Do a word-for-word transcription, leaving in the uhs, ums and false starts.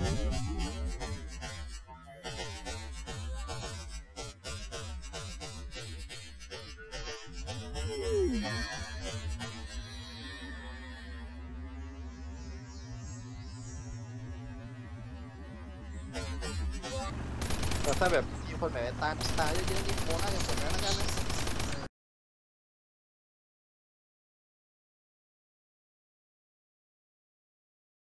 แต่ถ้าแบบมีคนแบบตามสตาร์เยอะๆนี่โมน่าจะ